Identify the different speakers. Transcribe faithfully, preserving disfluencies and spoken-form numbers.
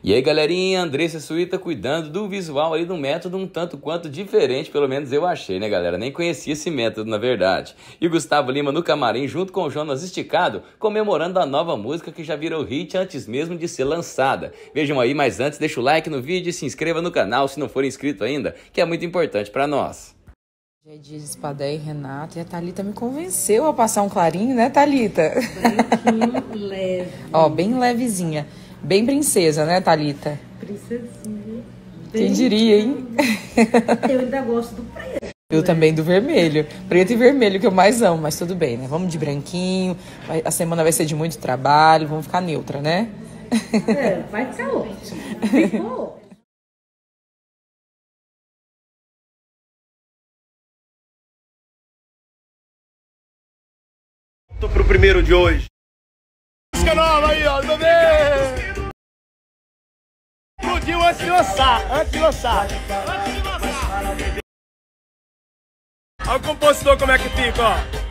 Speaker 1: E aí galerinha, Andressa Suíta cuidando do visual aí, do método um tanto quanto diferente, pelo menos eu achei, né galera? Nem conhecia esse método na verdade. E o Gustavo Lima no camarim junto com o Jonas Esticado, comemorando a nova música que já virou hit antes mesmo de ser lançada. Vejam aí, mas antes deixa o like no vídeo e se inscreva no canal se não for inscrito ainda, que é muito importante pra nós.
Speaker 2: Já diz Espadé e Renato, e a Thalita me convenceu a passar um clarinho, né Thalita?
Speaker 3: Branquinho, leve.
Speaker 2: Ó, bem levezinha. Bem princesa, né, Thalita?
Speaker 3: Princesinha.
Speaker 2: Quem diria, hein?
Speaker 3: Eu ainda gosto do preto.
Speaker 2: Eu né? também do vermelho. Preto e vermelho que eu mais amo, mas tudo bem, né? Vamos de branquinho. A semana vai ser de muito trabalho, vamos ficar neutra, né?
Speaker 3: É, vai ficar ótimo. Ficou ótimo.
Speaker 4: Tô pro primeiro de hoje. Música nova aí, ó, meu bem! Explodiu antes de lançar, antes de lançar. Antes de lançar. Olha o compositor como é que fica, ó.